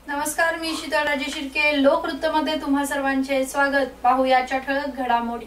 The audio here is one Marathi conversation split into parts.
नमस्कार, मी शीतल राजे शिर्के. लोकवृत्तमध्ये तुम्हा सर्वांचे स्वागत. पाहूयाच्या ठळक घडामोडी.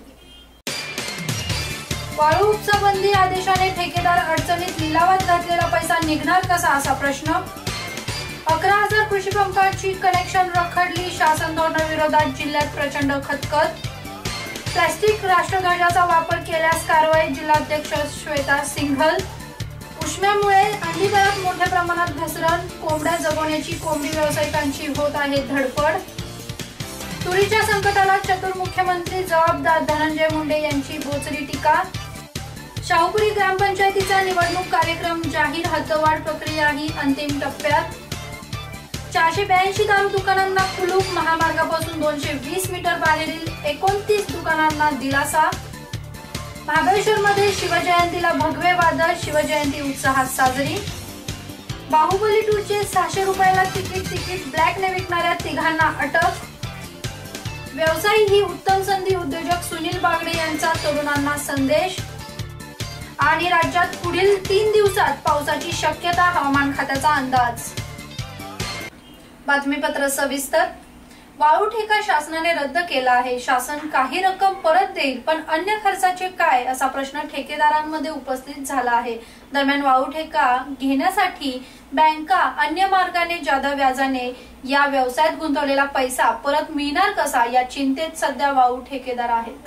वाळू उपसा बंदी आदेशाने ठेकेदार अडचणीत. लिलावात घातलेला पैसा निघणार कसा असा प्रश्न. 11,000 कृषी पंपाची कनेक्शन रखडली. शासन धोरणाविरोधात जिल्ह्यात प्रचंड खतखत. प्लास्टिक राष्ट्रध्वजाचा वापर केल्यास कारवाई. जिल्हाध्यक्ष श्वेता सिंघल. उष्म्यामुळे अंडीदरात मोठ्या प्रमाणात घसरण. कोंबड्या जगवण्याची कोंबडी व्यावसायिकांची होत आहे धडपड. तुरीच्या संकटाला चतुर मुख्यमंत्री जबाबदार. धनंजय मुंडे यांची बोचरी टीका. शाहूपुरी ग्रामपंचायतीचा निवडणूक कार्यक्रम जाहीर. हद्दवाढ प्रक्रियाही अंतिम टप्प्यात. 482 दारू दुकानांना कुलूप. महामार्गापासून 220 मीटर बाहेरील 29 दुकानांना दिलासा. महाबळेश्वरमध्ये शिवजयंतीला भगवे वादळ. शिवजयंती उत्साहात साजरी. बाहुबली 2 चे 600 रुपयाला तिकीट ब्लॅकने विकणाऱ्या तिघांना अटक. व्यवसाय ही उत्तम संधी. उद्योजक सुनील बागडे यांचा तरुणांना संदेश. आणि राज्यात पुढील 3 दिवसात पावसाची शक्यता. हवामान खात्याचा अंदाज. बातमीपत्र सविस्तर. वाळू ठेका शासनाने रद्द केला आहे. शासन काही रक्कम परत देईल, पण अन्य खर्चाचे काय असा प्रश्न ठेकेदारांमध्ये उपस्थित झाला आहे. दरम्यान वाळू ठेका घेण्यासाठी बँका अन्य मार्गाने जादा व्याजाने या व्यवसायात गुंतवलेला पैसा परत मिळणार कसा या चिंतेत सध्या वाळू ठेकेदार आहेत.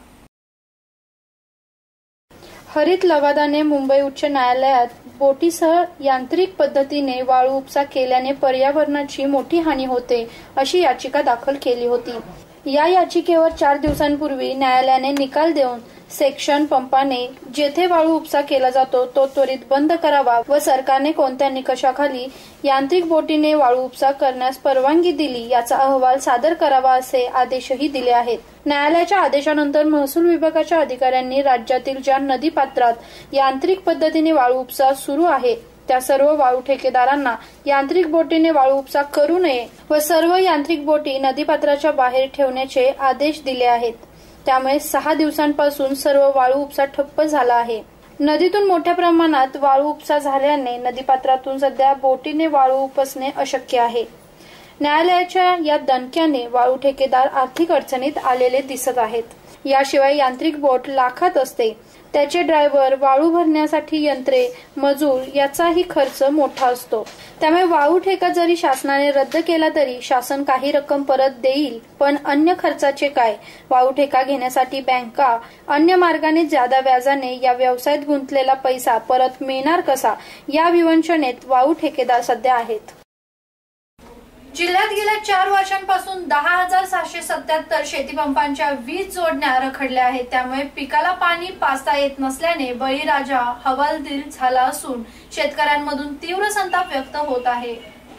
हरित लवादाने मुंबई उच्च न्यायालयात बोटीसह यांत्रिक पद्धतीने वाळू उपसा केल्याने पर्यावरणाची मोठी हानी होते अशी याचिका दाखल केली होती. या याचिकेवर 4 दिवसांपूर्वी न्यायालयाने निकाल देऊन सेक्शन पंपाने जेथे वाळू उपसा केला जातो तो त्वरित बंद करावा व सरकारने कोणत्या निकषाखाली यांत्रिक बोटीने वाळू उपसा करण्यास परवानगी दिली याचा अहवाल सादर करावा असे आदेशही दिले आहेत. न्यायालयाच्या आदेशानंतर महसूल विभागाच्या अधिकाऱ्यांनी राज्यातील ज्या नदी पात्रात यांत्रिक पद्धतीने वाळू उपसा सुरू आहे त्या सर्व वाळू ठेकेदारांना यांत्रिक बोटीने वाळू उपसा करू नये व सर्व यांत्रिक बोटी नदीपात्राच्या बाहेर ठेवण्याचे आदेश दिले आहेत. त्यामुळे 6 दिवसांपासून सर्व वाळू उपसा ठप्प झाला आहे. नदीतून मोठ्या प्रमाणात वाळू उपसा झाल्याने नदीपात्रातून सध्या बोटीने वाळू उपसणे अशक्य आहे. न्यायालयाच्या या दणक्याने वाळू ठेकेदार आर्थिक अडचणीत आलेले दिसत आहेत. याशिवाय यांत्रिक बोट लाखात असते. त्याचे ड्रायव्हर, वाळू भरण्यासाठी यंत्रे, मजूर याचाही खर्च मोठा असतो. त्यामुळे वाळू ठेका जरी शासनाने रद्द केला तरी शासन काही रक्कम परत देईल, पण अन्य खर्चाचे काय. वाळू ठेका घेण्यासाठी बँका अन्य मार्गाने जादा व्याजाने या व्यवसायात गुंतलेला पैसा परत मिळणार कसा या विवंचनेत वाळू ठेकेदार सध्या आहेत. जिल्ह्यात गेल्या 4 वर्षांपासून 10,777 शेतीपंपांच्या वीज जोडण्या रखडल्या आहेत. त्यामुळे पिकाला पाणी पाजता येत नसल्याने बळीराजा हवालदिल झाला असून शेतकऱ्यांमधून तीव्र संताप व्यक्त होत आहे.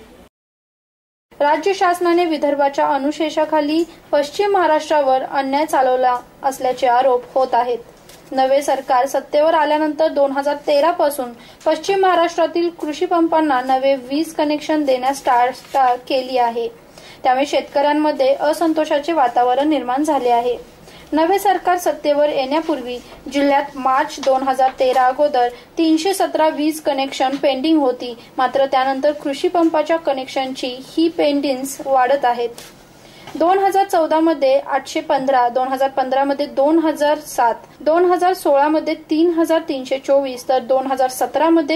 राज्य शासनाने विदर्भाच्या अनुशेषाखाली पश्चिम महाराष्ट्रावर अन्याय चालवला असल्याचे आरोप होत आहेत. नवे सरकार सत्तेवर आल्यानंतर 2013 पासून पश्चिम महाराष्ट्रातील कृषी पंपांना नवे वीज कनेक्शन देण्यास टाळाटाळ केली आहे. त्यामुळे शेतकऱ्यांमध्ये असंतोषाचे वातावरण निर्माण झाले आहे. नवे सरकार सत्तेवर येण्यापूर्वी जिल्ह्यात मार्च 2013 अगोदर 317 वीज कनेक्शन पेंडिंग होती. मात्र त्यानंतर कृषी पंपाच्या कनेक्शनची ही पेंडिंग्स वाढत आहेत. 2014 मध्ये 815, 2015 मध्ये 2007, 2016 मध्ये 3324 तर 2017 मध्ये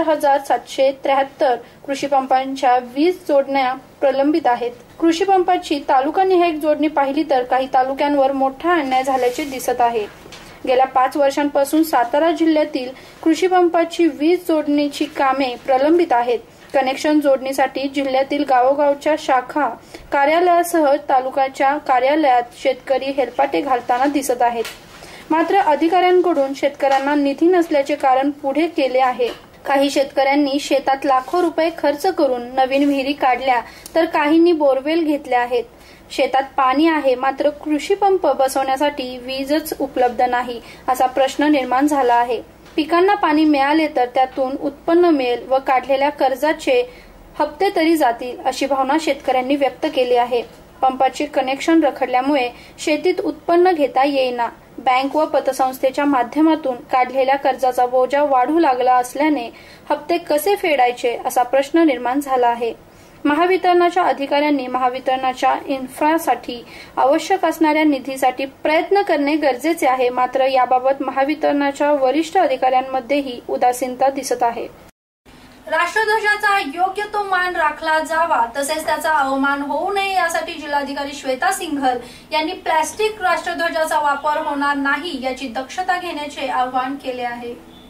4773 कृषी पंपांच्या वीज जोडण्या प्रलंबित आहेत. कृषी पंपाची तालुकानिहाय जोडणी पाहिली तर काही तालुक्यांवर मोठा अन्याय झाल्याचे दिसत आहे. गेल्या 5 वर्षांपासून सातारा जिल्ह्यातील कृषी पंपाची वीज जोडणीची कामे प्रलंबित आहेत. कनेक्शन जोडणीसाठी जिल्ह्यातील गावोगावच्या शाखा कार्यालयासह तालुक्याच्या कार्यालयात शेतकरी हेलपाटे घालताना दिसत आहेत. मात्र अधिकाऱ्यांकडून शेतकऱ्यांना निधी नसल्याचे कारण पुढे केले आहे. काही शेतकऱ्यांनी शेतात लाखो रुपये खर्च करून नवीन विहिरी काढल्या तर काहींनी बोरवेल घेतल्या आहेत. शेतात पाणी आहे मात्र कृषी पंप बसवण्यासाठी वीजच उपलब्ध नाही असा प्रश्न निर्माण झाला आहे. पिकांना पाणी मिळाले तर त्यातून उत्पन्न मिळेल व काढलेल्या कर्जाचे हप्ते तरी जातील अशी भावना शेतकऱ्यांनी व्यक्त केली आहे. पंपाचे कनेक्शन रखडल्यामुळे शेतीत उत्पन्न घेता येईना. बँक व पतसंस्थेच्या माध्यमातून काढलेल्या कर्जाचा बोजा वाढू लागला असल्याने हप्ते कसे फेडायचे असा प्रश्न निर्माण झाला आहे. महावितरणच्या अधिकाऱ्यांनी महावितरणच्या इन्फ्रासाठी आवश्यक असणाऱ्या निधीसाठी प्रयत्न करणे गरजेचे आहे। मात्र याबाबत महावितरणच्या वरिष्ठ अधिकाऱ्यांमध्येही उदासीनता दिसत आहे। राष्ट्रध्वजाचा योग्य तो मान राखला जावा तसेच त्याचा अवमान होऊ नये यासाठी जिल्हाधिकारी श्वेता सिंघल यांनी प्लास्टिक राष्ट्रध्वजाचा वापर होणार नाही याची दक्षता घेण्याचे आवाहन केले आहे।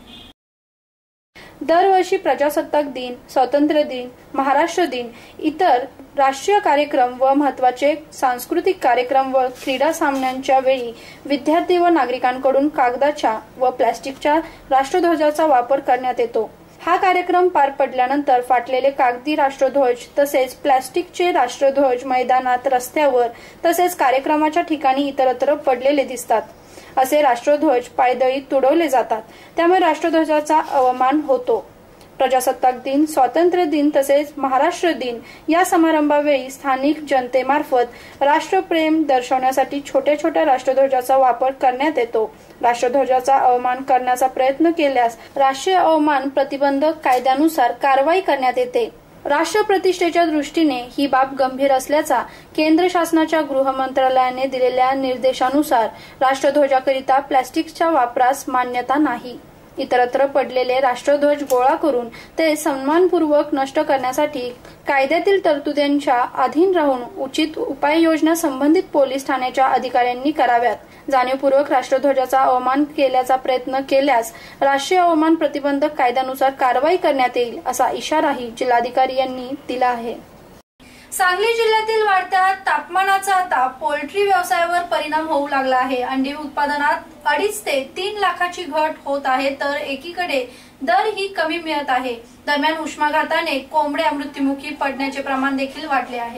दरवर्षी प्रजासत्ताक दिन, स्वातंत्र्य दिन, महाराष्ट्र दिन, इतर राष्ट्रीय कार्यक्रम व महत्त्वाचे सांस्कृतिक कार्यक्रम व क्रीडा सामन्यांच्या वेळी विद्यार्थी व नागरिकांकडून कागदाच्या व प्लास्टिकच्या राष्ट्रध्वजाचा वापर करण्यात येतो। हा कार्यक्रम पार पडल्यानंतर फाटलेले कागदी राष्ट्रध्वज तसेच प्लास्टिकचे राष्ट्रध्वज मैदानात, रस्त्यावर तसेच कार्यक्रमाच्या ठिकाणी इतरत्र पडलेले दिसतात। असे राष्ट्रध्वज पायदळी तुडवले जातात, त्यामुळे राष्ट्रध्वजाचा अवमान होतो। प्रजासत्ताक दिन, स्वातंत्र्य दिन तसेच महाराष्ट्र दिन या समारंभावेळी स्थानिक जनतेमार्फत राष्ट्रप्रेम दर्शवण्यासाठी छोट्या छोट्या राष्ट्रध्वजाचा वापर करण्यात येतो। राष्ट्रध्वजाचा अवमान करण्याचा प्रयत्न केल्यास राष्ट्रीय अवमान प्रतिबंधक कायद्यानुसार कारवाई करण्यात येते। राष्ट्र प्रतिष्ठेच्या दृष्टीने ही बाब गंभीर असल्याचा केंद्र शासनाच्या गृह मंत्रालयाने दिलेल्या निर्देशानुसार राष्ट्रध्वजाकरिता प्लास्टिकच्या वापरास मान्यता नाही। इतरत्र पडलेले राष्ट्रध्वज गोळा करून ते सन्मानपूर्वक नष्ट करण्यासाठी कायद्यातील तरतुदींच्या अधीन राहून उचित उपाययोजना संबंधित पोलीस ठाण्याच्या अधिकाऱ्यांनी कराव्यात। जाणीवपूर्वक राष्ट्रध्वजाचा अवमान केल्याचा प्रयत्न केल्यास राष्ट्रीय अवमान प्रतिबंधक कायद्यानुसार कारवाई करण्यात येईल असा इशाराही जिल्हाधिकारी यांनी दिला आहे। सांगली जिल्ह्यातील वाढत्या तापमानाचा आता पोल्ट्री व्यवसायावर परिणाम होऊ लागला आहे। अंडी उत्पादनात 2.5 ते 3 लाखाची घट होत आहे, तर एकीकडे दर ही कमी मिळत आहे। दरम्यान उष्माघाताने कोंबड्या मृत्युमुखी पडण्याचे प्रमाण देखील वाढले आहे।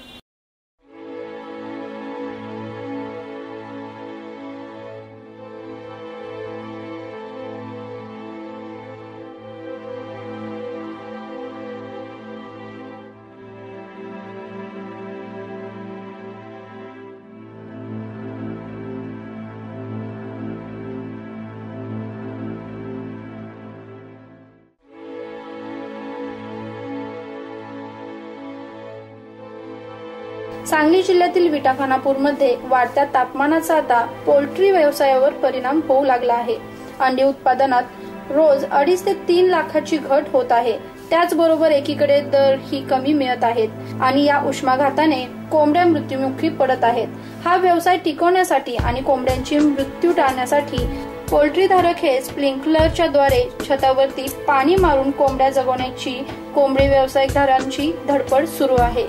सांगली जिल्ह्यातील विटाखानापूरमध्ये वाढत्या तापमानाचा आता पोल्ट्री व्यवसायावर परिणाम होऊ लागला आहे। अंडी उत्पादनात रोज 2.5 ते 3 लाखाची घट होत आहे। त्याचबरोबर एकीकडे दर ही कमी मिळत आहेत आणि या उष्माघाताने कोंबड्या मृत्युमुखी पडत आहेत। हा व्यवसाय टिकवण्यासाठी आणि कोंबड्यांची मृत्यू टाळण्यासाठी पोल्ट्री धारक हे स्प्रिंकलरच्या द्वारे छतावरती पाणी मारून कोंबड्या जगवण्याची कोंबडी व्यावसायिकदारांची धडपड सुरू आहे।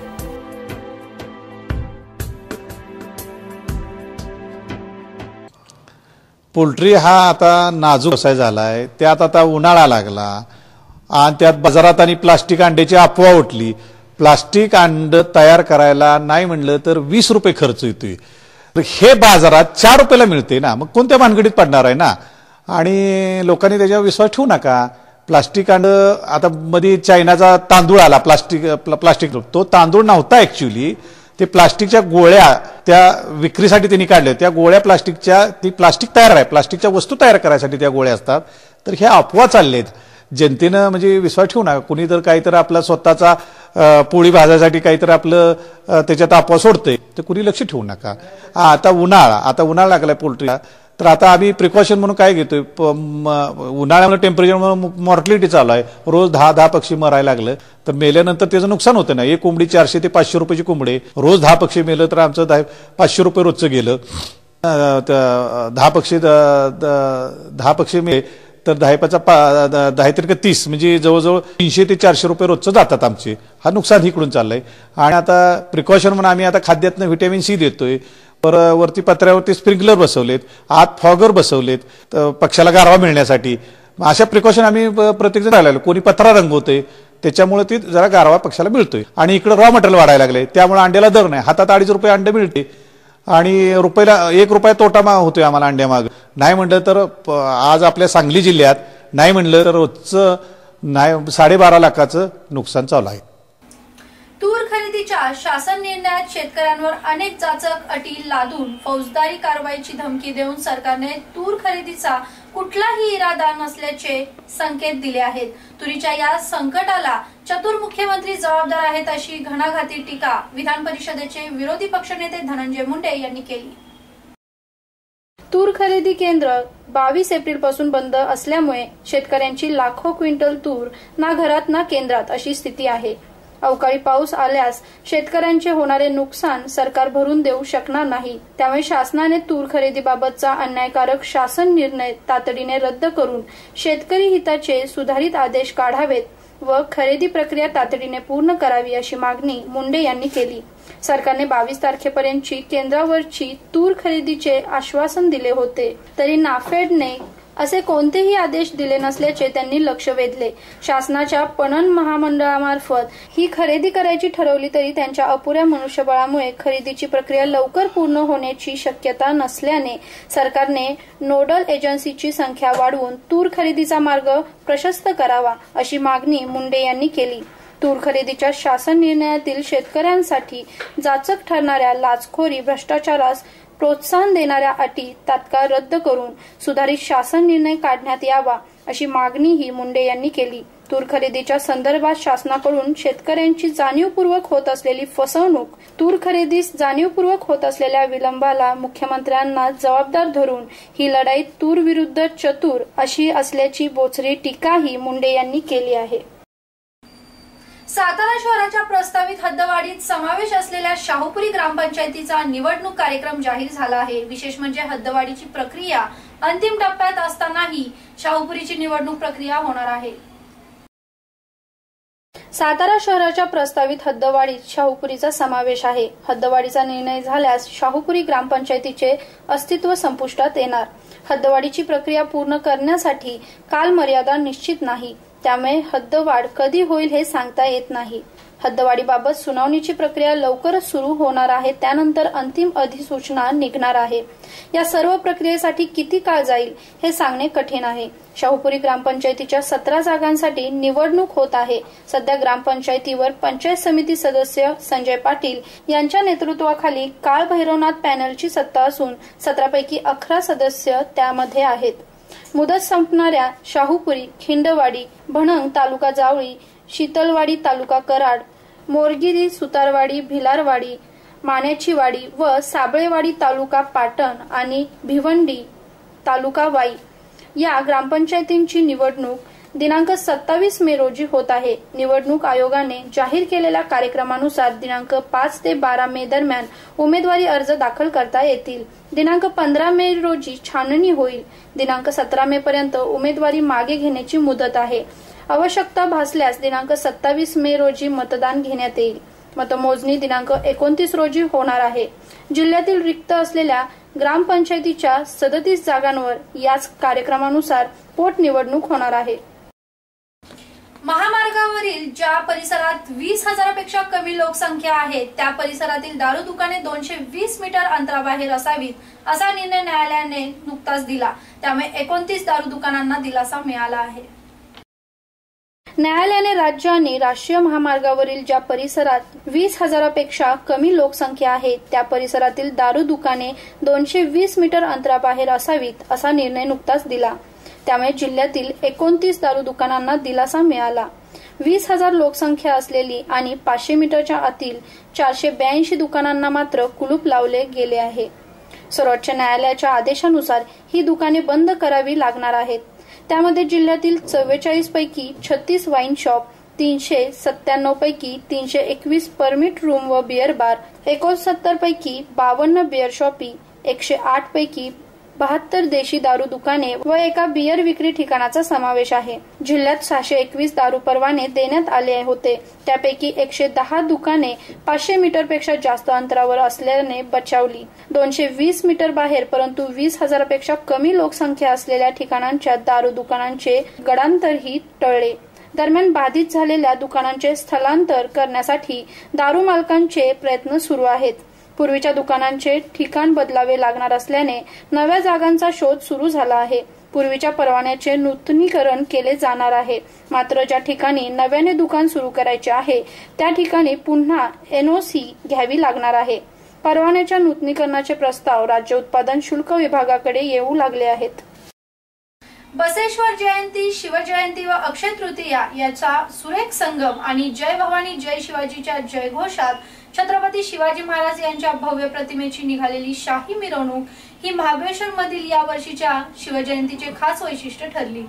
पोल्ट्री हा आता नाजूक व्यवसाय झालाय। त्यात आता उन्हाळा लागला आणि त्यात बाजारात आणि प्लास्टिक अंड्याची अफवा उठली। प्लास्टिक अंड तयार करायला नाही म्हणलं तर 20 रुपये खर्च येतोय, तर हे बाजारात 4 रुपयाला मिळते ना, मग कोणत्या भानगडीत पडणार आहे ना। आणि लोकांनी त्याच्यावर विश्वास ठेवू नका। प्लास्टिक अंड आता मध्ये चायनाचा तांदूळ आला, प्लास्टिक तो तांदूळ नव्हता ऍक्च्युअली, ते प्लास्टिकच्या गोळ्या त्या विक्रीसाठी त्यांनी काढल्या। त्या गोळ्या प्लास्टिकच्या, ती प्लास्टिक तयार आहे, प्लास्टिकच्या वस्तू तयार करायसाठी त्या गोळ्या असतात। तर ह्या अफवा चाललेत, जनतेनं म्हणजे विश्वास ठेवू नका। कुणी तर काहीतरी आपला स्वतःचा पोळी भाजायसाठी काहीतरी आपलं त्याच्यात अफवा सोडतंय, तर कुणी लक्ष ठेवू नका। आता उन्हाळा लागलाय पोल्ट्रीला, तर आता आम्ही प्रिकॉशन म्हणून काय घेतोय, उन्हाळ्यामुळे टेम्परेचरमुळे मॉर्टॅलिटी चालू आहे। रोज 10 पक्षी मरायला लागलं तर मेल्यानंतर त्याचं नुकसान होतं ना। एक कोंबडी 400 ते 500 रुपयाची कोंबडी, रोज 10 पक्षी मेलं तर आमचं 500 रुपये रोजचं गेलं। 10 पक्षी मेले तर 10 म्हणजे जवळजवळ 300 ते 400 रुपये रोजचं जातात आमचे। हा नुकसान इकडून चाललंय। आणि आता प्रिकॉशन म्हणून आम्ही आता खाद्यातनं व्हिटॅमिन सी देतोय। वरती पत्र्यावरती स्प्रिंकलर बसवलेत, आत फॉगर बसवलेत पक्षाला गारवा मिळण्यासाठी। अशा प्रिकॉशन आम्ही प्रत्येक जण राहिलो। कोणी पत्रा रंगवतोय, त्याच्यामुळे ती जरा गारवा पक्षाला मिळतोय। आणि इकडे रॉ मटेरियल वाढायला लागले, त्यामुळे अंड्याला दर नाही। हातात 2.5 रुपये अंडे मिळते आणि रुपयाला 1 रुपया तोटा होतोय आम्हाला अंड्यामाग। नाही म्हणलं तर आज आपल्या सांगली जिल्ह्यात नाही म्हणलं तर रोजचं 12.5 लाखाचं नुकसान चालू आहे। तूर खरेदीच्या शासन निर्णयात शेतकऱ्यांवर अनेक जाचक अटी लादून फौजदारी कारवाईची धमकी देऊन सरकारने तूर खरेदीचा कुठलाही इरादा नसल्याचे संकेत दिले आहेत। तुरीच्या या संकटाला चतुर मुख्यमंत्री जबाबदार आहेत अशी घणाघाती टीका विधान परिषदेचे विरोधी पक्षनेते धनंजय मुंडे यांनी केली। तूर खरेदी केंद्र 22 एप्रिल पासून बंद असल्यामुळे शेतकऱ्यांची लाखो क्विंटल तूर ना घरात ना केंद्रात अशी स्थिती आहे। अवकाळी पाऊस आल्यास शेतकऱ्यांचे होणारे नुकसान सरकार भरून देऊ शकणार नाही। त्यामुळे शासनाने तूर खरेदीबाबतचा अन्यायकारक शासन निर्णय तातडीने रद्द करून शेतकरी हिताचे सुधारित आदेश काढावेत व खरेदी प्रक्रिया तातडीने पूर्ण करावी अशी मागणी मुंडे यांनी केली। सरकारने 22 तारखेपर्यंतची केंद्रावरची तूर खरेदीचे आश्वासन दिले होते, तरी नाफेडने असे कोणतेही आदेश दिले नसल्याचे त्यांनी लक्ष वेधले। शासनाच्या पणन महामंडळामार्फत ही खरेदी करायची ठरवली तरी त्यांच्या अपुऱ्या मनुष्यबळामुळे खरेदीची प्रक्रिया लवकर पूर्ण होण्याची शक्यता नसल्याने सरकारने नोडल एजन्सीची संख्या वाढवून तूर खरेदीचा मार्ग प्रशस्त करावा अशी मागणी मुंडे यांनी केली। तूर खरेदीच्या शासन निर्णयातील शेतकऱ्यांसाठी जाचक ठरणाऱ्या लाचखोरी भ्रष्टाचारास प्रोत्साहन देणाऱ्या अटी तात्काळ रद्द करून सुधारित शासन निर्णय काढण्यात यावा अशी मागणीही मुंडे यांनी केली। तूर खरेदीच्या संदर्भात शासनाकडून शेतकऱ्यांची जाणीवपूर्वक होत असलेली फसवणूक, तूर खरेदीस जाणीवपूर्वक होत असलेल्या विलंबाला मुख्यमंत्र्यांना जबाबदार धरून ही लढाई तूर विरुद्ध चतुर अशी असल्याची बोचरी टीकाही मुंडे यांनी केली आहे। सातारा शहराच्या प्रस्तावित हद्दवाढीत समावेश असलेल्या शाहूपुरी ग्रामपंचायतीचा निवडणूक कार्यक्रम जाहीर झाला आहे। विशेष म्हणजे हद्दवाढीची प्रक्रिया अंतिम टप्प्यात असतानाही शाहूपुरीची निवडणूक प्रक्रिया होणार आहे। सातारा शहराच्या प्रस्तावित हद्दवाढीत शाहूपुरीचा समावेश आहे। हद्दवाढीचा निर्णय झाल्यास शाहूपुरी ग्रामपंचायतीचे अस्तित्व संपुष्टात येणार। हद्दवाढीची प्रक्रिया पूर्ण करण्यासाठी कालमर्यादा निश्चित नाही, त्यामुळे हद्दवाढ कधी होईल हे सांगता येत नाही। हद्दवाढीबाबत सुनावणीची प्रक्रिया लवकरच सुरू होणार आहे, त्यानंतर अंतिम अधिसूचना निघणार आहे। या सर्व प्रक्रियेसाठी किती काळ जाईल हे सांगणे कठीण आहे। शाहूपुरी ग्रामपंचायतीच्या 17 जागांसाठी निवडणूक होत आहे। सध्या ग्रामपंचायतीवर पंचायत समिती सदस्य संजय पाटील यांच्या नेतृत्वाखाली काळ भैरवनाथ पॅनलची सत्ता असून 17 पैकी 11 सदस्य त्यामध्ये आहेत। मुदत संपणाऱ्या शाहूपुरी, खिंडवाडी, भणंग तालुका जावळी, शीतलवाडी तालुका कराड, मोरगिरी, सुतारवाडी, भिलारवाडी, माण्याची वाडी व साबळेवाडी तालुका पाटण आणि भिवंडी तालुका वाई या ग्रामपंचायतींची निवडणूक दिनांक 27 मे रोजी होत आहे। निवडणूक आयोगाने जाहीर केलेल्या कार्यक्रमानुसार दिनांक 5 ते 12 मे दरम्यान उमेदवारी अर्ज दाखल करता येतील। दिनांक 15 मे रोजी छाननी होईल। दिनांक 17 मे पर्यंत उमेदवारी मागे घेण्याची मुदत आहे। आवश्यकता भासल्यास दिनांक 27 मे रोजी मतदान घेण्यात येईल। मतमोजणी दिनांक 29 रोजी होणार आहे। जिल्ह्यातील रिक्त असलेल्या ग्रामपंचायतीच्या 37 जागांवर याच कार्यक्रमानुसार पोटनिवडणूक होणार आहे। महामार्गावरील ज्या परिसरात 20,000पेक्षा कमी लोकसंख्या आहे त्या परिसरातील दारू दुकाने 220 मीटर अंतराबाहेर असावीत असा निर्णय न्यायालयाने नुकताच दिला। त्यामुळे 29 दारू दुकानांना दिलासा मिळाला आहे। न्यायालयाने राज्य आणि राष्ट्रीय महामार्गावरील ज्या परिसरात 20,000पेक्षा कमी लोकसंख्या आहे त्या परिसरातील दारू दुकाने 220 मीटर अंतराबाहेर असावीत असा निर्णय नुकताच दिला। त्यामुळे जिल्ह्यातील 29 दारू दुकानांना दिलासा मिळाला। 20,000 लोकसंख्या असलेली आणि 500 मीटरच्या आतील 482 दुकानांना मात्र कुलूप लावले गेले आहे। सर्वोच्च न्यायालयाच्या आदेशानुसार ही दुकाने बंद करावी लागणार आहेत। त्यामध्ये जिल्ह्यातील 44 पैकी 36 वाईन शॉप, 397 पैकी 321 परमिट रूम व बियर बार, 69 पैकी 52 बियर शॉपी, 108 पैकी 72 देशी दारू दुकाने व एका बियर विक्री ठिकाणाचा समावेश आहे। जिल्ह्यात 621 दारू परवाने देण्यात आले होते, त्यापैकी 110 दुकाने 500 मीटरपेक्षा जास्त अंतरावर असल्याने बचावली। 220 मीटर बाहेर परंतु 20,000पेक्षा कमी लोकसंख्या असलेल्या ठिकाणांच्या दारू दुकानांचे गडांतरही टळले। दरम्यान बाधित झालेल्या दुकानांचे स्थलांतर करण्यासाठी दारू मालकांचे प्रयत्न सुरू आहेत। पूर्वीच्या दुकानांचे ठिकाण बदलावे लागणार असल्याने नव्या जागांचा शोध सुरू झाला आहे। पूर्वीच्या परवान्याचे नूतनीकरण केले जाणार आहे, मात्र ज्या ठिकाणी नव्याने दुकान सुरू करायचे आहे त्या ठिकाणी पुन्हा NOC घ्यावी लागणार आहे। परवान्याच्या नूतनीकरणाचे प्रस्ताव राज्य उत्पादन शुल्क विभागाकडे येऊ लागले आहेत। बसवेश्वर जयंती, शिवजयंती व अक्षय तृतीया याचा सुरेख संगम आणि जय भवानी जय शिवाजीच्या जयघोषात छत्रपती शिवाजी महाराज यांच्या भव्य प्रतिमेची निघालेली शाही मिरवणूक ही महाबळेश्वर मधील या वर्षीच्या शिवजयंतीचे खास वैशिष्ट्य ठरली.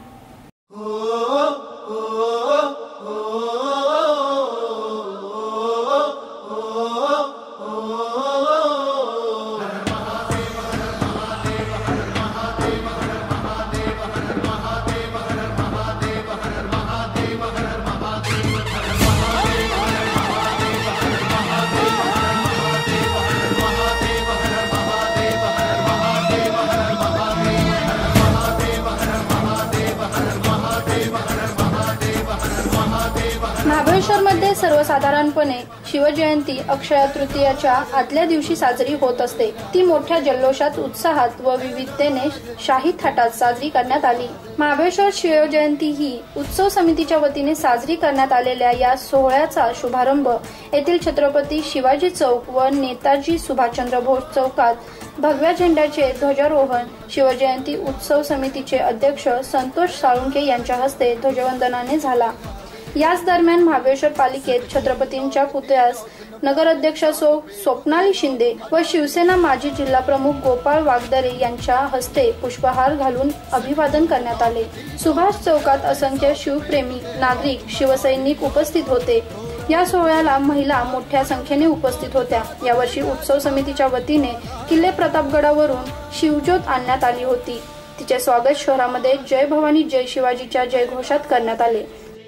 महाबळेश्वरमध्ये सर्वसाधारणपणे शिवजयंती अक्षय तृतीयाच्या आदल्या दिवशी साजरी होत असते. ती मोठ्या जल्लोषात, उत्साहात व विविधतेने शाही थाटात साजरी करण्यात आली. महाबळेश्वर शिवजयंती ही उत्सव समितीच्या वतीने साजरी करण्यात आलेल्या या सोहळ्याचा शुभारंभ येथील छत्रपती शिवाजी चौक व नेताजी सुभाषचंद्र बोस चौकात भगव्या झेंड्याचे ध्वजारोहण शिवजयंती उत्सव समितीचे अध्यक्ष संतोष साळुंखे यांच्या हस्ते ध्वजवंदनाने झाला. याच दरम्यान महाबळेश्वर पालिकेत छत्रपतींच्या पुतळ्यास नगराध्यक्षा स्वप्नाली शिंदे व शिवसेना माजी जिल्हा प्रमुख गोपाळ वागदरे यांच्या हस्ते पुष्पहार घालून अभिवादन करण्यात आले. सुभाष चौकात असंख्य शिवप्रेमी नागरिक, शिवसैनिक उपस्थित होते. या सोहळ्याला महिला मोठ्या संख्येने उपस्थित होत्या. यावर्षी उत्सव समितीच्या वतीने किल्ले प्रतापगडावरून शिवज्योत आणण्यात आली होती. तिचे स्वागत शहरामध्ये जय भवानी जय शिवाजीच्या जयघोषात करण्यात आले.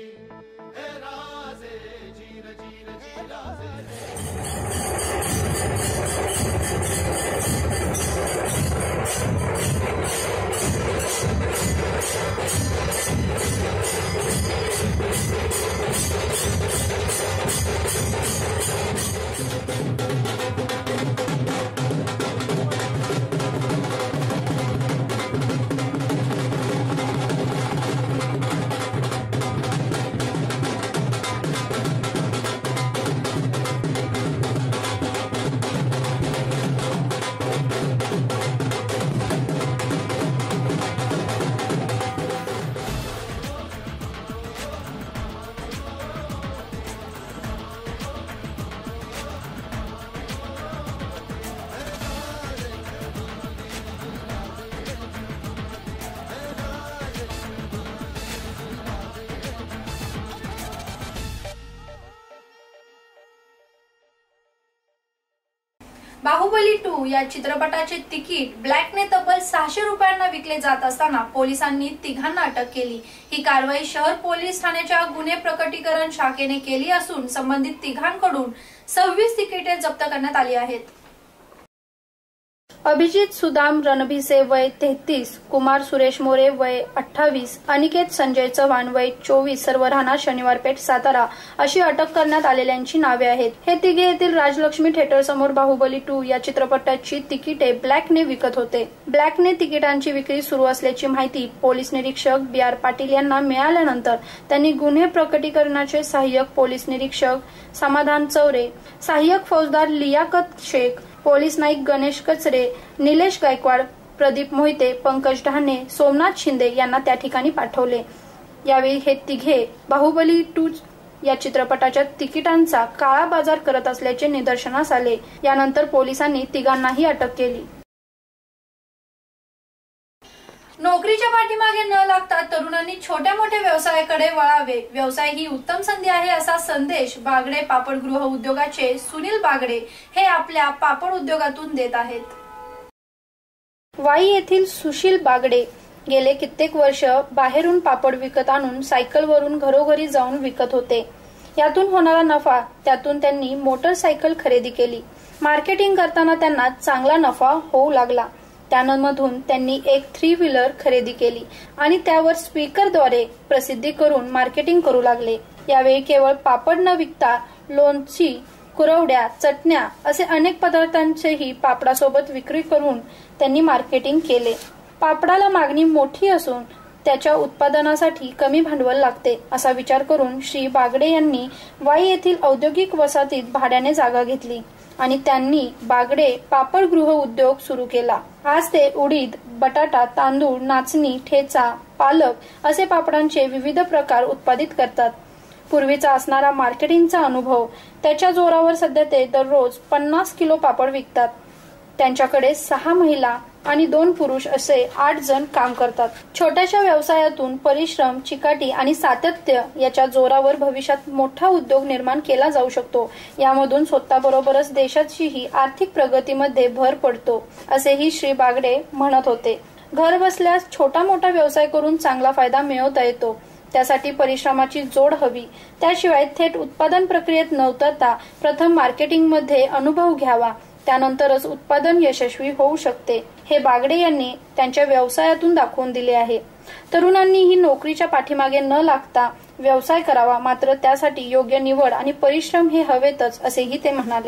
बाहुबली 2 या चित्रपटाचे तिकीट ब्लॅकने तब्बल 600 रुपयांना विकले जात असताना पोलिसांनी तिघांना अटक केली. ही कारवाई शहर पोलीस ठाण्याच्या गुन्हे प्रकटीकरण शाखेने केली असून संबंधित तिघांकडून 26 तिकिटे जप्त करण्यात आली आहेत. अभिजित सुदाम रणभिसे वय 33, कुमार सुरेश मोरे वय 28, अनिकेत संजय चव्हाण वय 24 सर्व राहणार शनिवारपेठ सातारा अशी अटक करण्यात आलेल्यांची नावे आहेत. हे तिघे येथील राजलक्ष्मी थिएटर समोर बाहुबली 2 या चित्रपटाची तिकिटे ब्लॅकने विकत होते. ब्लॅकने तिकिटांची विक्री सुरू असल्याची माहिती पोलीस निरीक्षक बी आर पाटील यांना मिळाल्यानंतर त्यांनी गुन्हे प्रकटीकरणाचे सहाय्यक पोलीस निरीक्षक समाधान चौरे, सहाय्यक फौजदार लियाकत शेख, पोलीस नाईक गणेश कचरे, निलेश गायकवाड, प्रदीप मोहिते, पंकज ढाणे, सोमनाथ शिंदे यांना त्या ठिकाणी पाठवले. यावेळी हे तिघे बाहुबली 2 या चित्रपटाच्या तिकिटांचा काळा बाजार करत असल्याचे निदर्शनास आले. यानंतर पोलिसांनी तिघांनाही अटक केली. नोकरीच्या पाठीमागे न लागता तरुणांनी छोट्या मोठ्या व्यवसायाकडे वळावे. व्यवसाय ही उत्तम संधी आहे असा संदेश बागडे पापडगृह उद्योगाचे सुनील बागडे हे आपल्या पापड उद्योगातून देत आहेत. वाई येथील सुशील बागडे गेले कित्येक वर्ष बाहेरून पापड विकत आणून सायकलवरून घरोघरी जाऊन विकत होते. यातून होणारा नफा, त्यातून त्यांनी मोटरसायकल खरेदी केली. मार्केटिंग करताना त्यांना चांगला नफा होऊ लागला. त्यामधून त्यांनी एक 3 व्हीलर खरेदी केली आणि त्यावर स्पीकरद्वारे प्रसिद्धी करून मार्केटिंग करू लागले. यावेळी केवळ पापड न विकता लोणची, कुरवड्या, चटण्या असे अनेक पदार्थांचेही पापडासोबत विक्री करून त्यांनी मार्केटिंग केले. पापडाला मागणी मोठी असून त्याच्या उत्पादनासाठी कमी भांडवल लागते असा विचार करून श्री बागडे यांनी वाई येथील औद्योगिक वसाहतीत भाड्याने जागा घेतली आणि त्यांनी बागडे पापड गृह उद्योग सुरू केला. आज ते उडीद, बटाटा, तांदूळ, नाचणी, ठेचा, पालक असे पापडांचे विविध प्रकार उत्पादित करतात। पूर्वीचा असणारा मार्केटिंगचा अनुभव त्याच्या जोरावर सध्या ते दररोज 50 किलो पापड विकतात। त्यांच्याकडे 6 महिला आणि 2 पुरुष असे 8 जण काम करतात। छोट्याशा व्यवसायातून परिश्रम, चिकाटी आणि सातत्य याच्या जोरावर भविष्यात मोठा उद्योग निर्माण केला जाऊ शकतो। यामधून स्वतःबरोबरच देशाचीही आर्थिक प्रगतीमध्ये भर पडतो, असेही श्री बागडे म्हणत होते। घर बसल्यास छोटा मोठा व्यवसाय करून चांगला फायदा मिळवता येतो, त्यासाठी परिश्रमाची जोड हवी। त्याशिवाय थेट उत्पादन प्रक्रियेत न उतरता प्रथम मार्केटिंगमध्ये अनुभव घ्यावा, त्यानंतरच उत्पादन यशस्वी होऊ शकते, हे बागडे यांनी त्यांच्या व्यवसायातून दाखवून दिले आहे। तरुणांनीही नोकरीच्या पाठीमागे न लागता व्यवसाय करावा, मात्र त्यासाठी योग्य निवड आणि परिश्रम हे हवेतच, असेही ते म्हणाले।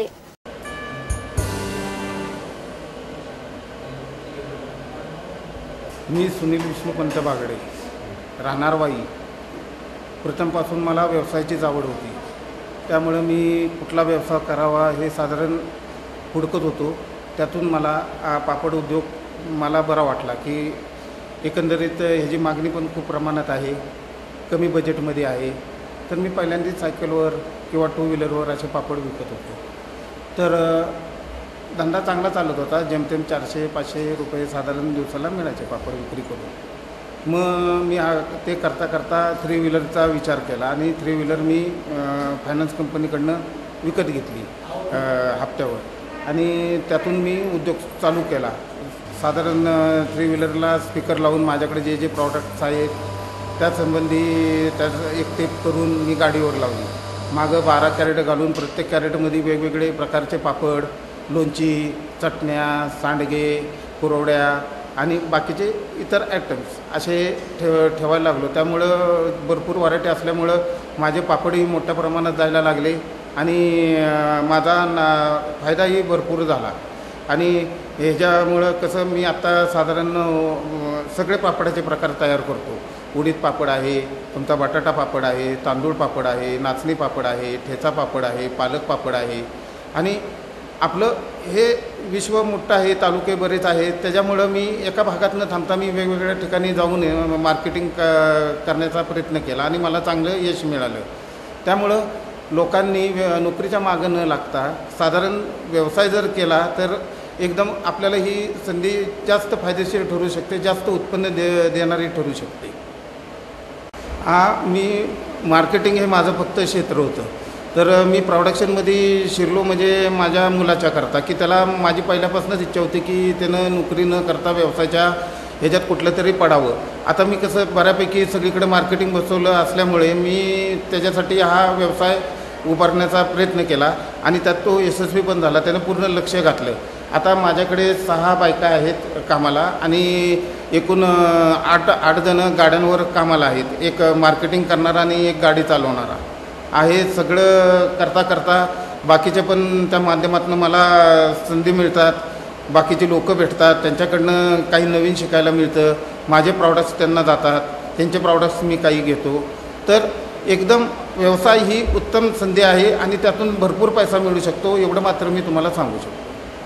मी सुनील विष्णुपंत बागडे, राहणार वाई। प्रथमपासून मला व्यवसायाची आवड होती, त्यामुळे मी कुठला व्यवसाय करावा हे साधारण हुडकत होतो। त्यातून मला पापड उद्योग मला बरा वाटला की एकंदरीत ह्याची मागणी पण खूप प्रमाणात आहे, कमी बजेटमध्ये आहे। तर मी पहिल्यांदाच सायकलवर किंवा 2 व्हीलरवर असे पापड विकत होतो। तर धंदा चांगला चालत होता, जेमतेम 400-500 रुपये साधारण दिवसाला मिळायचे पापड विक्री करून। मग मी ते करता करता 3 व्हीलरचा विचार केला आणि 3 व्हीलर मी फायनान्स कंपनीकडनं विकत घेतली हप्त्यावर, आणि त्यातून मी उद्योग चालू केला। साधारण 3 व्हीलरला स्पीकर लावून माझ्याकडे जे जे प्रॉडक्ट्स आहेत त्यासंबंधी त्याचं एक टेप करून मी गाडीवर लावली। मागं 12 कॅरेट घालून प्रत्येक कॅरेटमध्ये वेगवेगळे प्रकारचे पापड, लोणची, चटण्या, सांडगे, कुरवड्या आणि बाकीचे इतर आयटम्स असे ठेवायला लागलो। त्यामुळं भरपूर व्हरायटी असल्यामुळं माझे पापडही मोठ्या प्रमाणात जायला लागले आणि माझा फायदाही भरपूर झाला। आणि ह्याच्यामुळं कसं मी आता साधारण सगळे पापडाचे प्रकार तयार करतो। उडीद पापड आहे, तुमचा बटाटा पापड आहे, तांदूळ पापड आहे, नाचणी पापड आहे, ठेचा पापड आहे, पालक पापड आहे। आणि आपलं हे विश्व मोठं आहे, तालुके बरेच आहेत, त्याच्यामुळं मी एका भागात न थांबता मी वेगवेगळ्या ठिकाणी जाऊन मार्केटिंग करण्याचा प्रयत्न केला आणि मला चांगलं यश मिळालं। त्यामुळं लोकांनी नोकरीच्या मागं न लागता साधारण व्यवसाय जर केला तर एकदम आपल्याला ही संधी जास्त फायदेशीर ठरू शकते, जास्त उत्पन्न देणारी ठरू शकते। मी मार्केटिंग हे माझं फक्त क्षेत्र होतं, तर मी प्रोडक्शनमध्ये शिरलो म्हणजे माझ्या मुलाच्या करता, की त्याला माझी पहिल्यापासूनच इच्छा होती की त्यानं नोकरी न करता व्यवसायाच्या ह्याच्यात कुठलं तरी पडावं। आता मी कसं बऱ्यापैकी सगळीकडे मार्केटिंग बसवलं असल्यामुळे मी त्याच्यासाठी हा व्यवसाय उभारण्याचा प्रयत्न केला आणि त्यात तो यशस्वी पण झाला, त्यानं पूर्ण लक्ष घातलं। आता माझ्याकडे 6 बायका आहेत कामाला आणि एकूण 8 जण गाड्यांवर कामाला आहेत, एक मार्केटिंग करणारा आणि एक गाडी चालवणारा आहे। सगळं करता करता बाकीचे पण त्या माध्यमातून मला संधी मिळतात, बाकीचे लोक भेटतात, त्यांच्याकडनं काही नवीन शिकायला मिळतं, माझे प्रॉडक्ट्स त्यांना जातात, त्यांचे प्रॉडक्ट्स मी काही घेतो। तर एकदम व्यवसाय ही उत्तम संधी आहे आणि त्यातून भरपूर पैसा मिळू शकतो, एवढं मात्र मी तुम्हाला सांगू शकतो।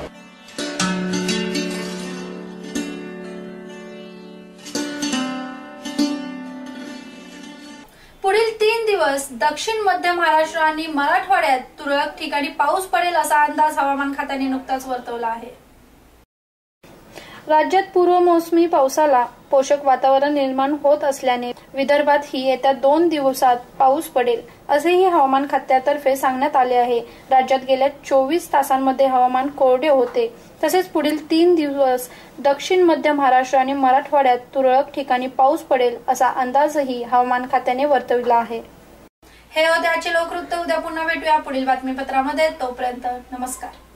पुढील 3 दिवस दक्षिण मध्य महाराष्ट्र आणि मराठवाड्यात तुरळक ठिकाणी पाऊस पडेल असा अंदाज हवामान खात्याने नुकताच वर्तवला आहे। राज्यात पूर्वमोसमी पावसाला पोषक वातावरण निर्माण होत असल्याने विदर्भातही येत्या 2 दिवसात पाऊस पडेल, असेही हवामान खात्यातर्फे सांगण्यात आले आहे। राज्यात गेल्या 24 तासांमध्ये हवामान कोरडे होते, तसेच पुढील 3 दिवस दक्षिण मध्य महाराष्ट्र आणि मराठवाड्यात तुरळक ठिकाणी पाऊस पडेल असा अंदाजही हवामान खात्याने वर्तवला आहे। हे होते आजचे लोकवृत्त। उद्या पुन्हा भेटूया पुढील बातमीपत्रामध्ये, तोपर्यंत नमस्कार।